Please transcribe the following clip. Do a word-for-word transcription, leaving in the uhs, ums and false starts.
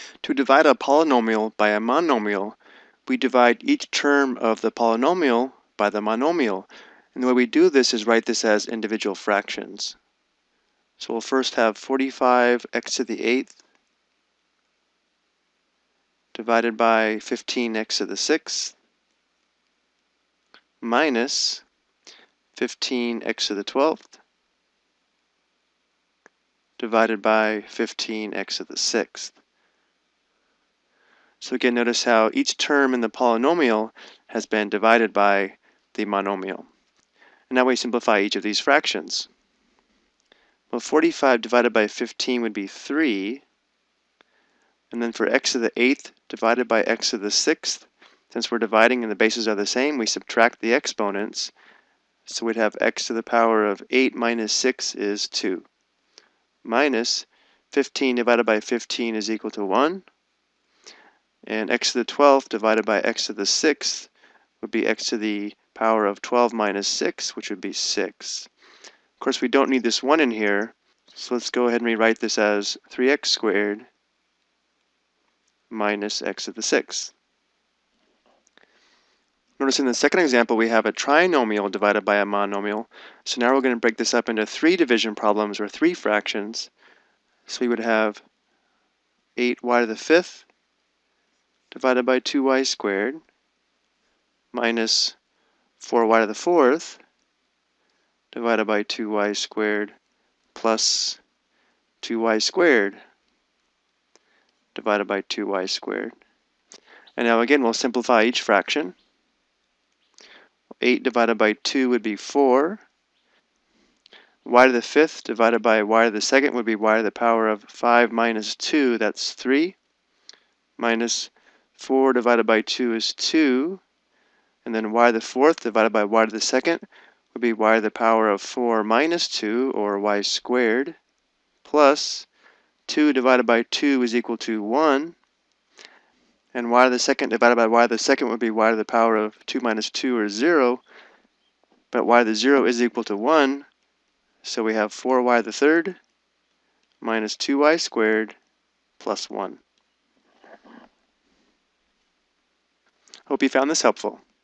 To divide a polynomial by a monomial, we divide each term of the polynomial by the monomial. And the way we do this is write this as individual fractions. So we'll first have forty-five x to the eighth divided by fifteen x to the sixth minus fifteen x to the twelfth divided by fifteen x to the sixth. So again, notice how each term in the polynomial has been divided by the monomial. And now we simplify each of these fractions. Well, forty-five divided by fifteen would be three. And then for x to the eighth divided by x to the sixth, since we're dividing and the bases are the same, we subtract the exponents. So we'd have x to the power of eight minus six is two. Minus fifteen divided by fifteen is equal to one. And x to the twelfth divided by x to the sixth would be x to the power of twelve minus six, which would be six. Of course, we don't need this one in here, so let's go ahead and rewrite this as three x squared minus x to the sixth. Notice in the second example we have a trinomial divided by a monomial. So now we're going to break this up into three division problems, or three fractions. So we would have eight y to the fifth divided by two y squared minus four y to the fourth divided by two y squared plus two y squared divided by two y squared. And now again, we'll simplify each fraction. eight divided by two would be four. Y to the fifth divided by y to the second would be y to the power of five minus two, that's three. Minus four divided by two is two. And then y to the fourth divided by y to the second would be y to the power of four minus two, or y squared, plus two divided by two is equal to one. And y to the second divided by y to the second would be y to the power of two minus two, or zero. But y to the zero is equal to one. So we have four y to the third minus two y squared plus one. Hope you found this helpful.